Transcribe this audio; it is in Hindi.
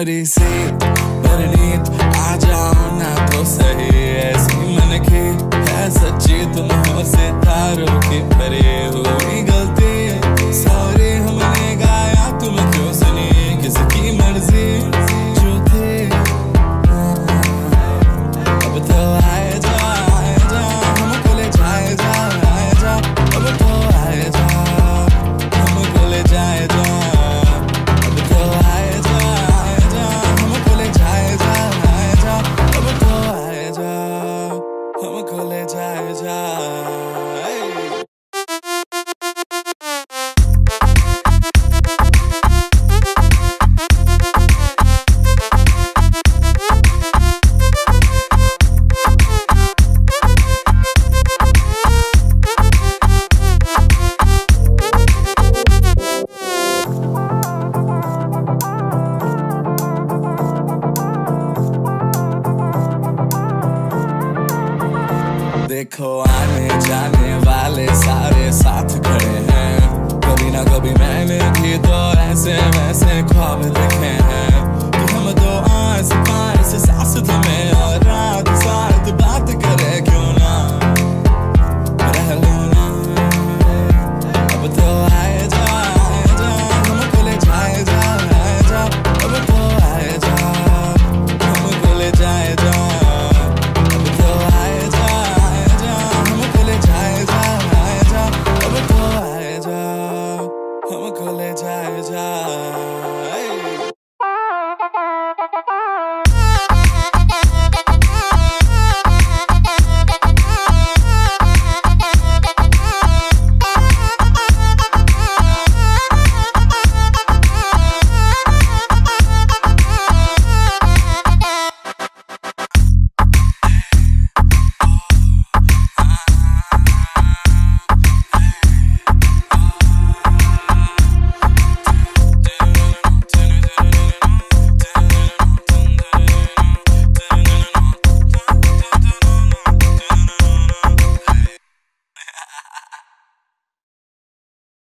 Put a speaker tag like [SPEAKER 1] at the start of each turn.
[SPEAKER 1] मेरी सी परनीत आ जाओ ना तो सही, ऐसी मन की है सच्ची तुम हो सितारों की भरी हुई गलती। सॉरी हमने गाया तुम क्यों सुनी, किसकी मर्जी जो थी। अब तो आए जा हमको ले जाए जा, आए जा अब तो आए जा हमको ले जाए जा। हमको ले जाए जा। देखो आने जाने वाले सारे साथ खड़े हैं, कभी ना कभी मैंने भी तो ऐसे वैसे ख्वाब देखे।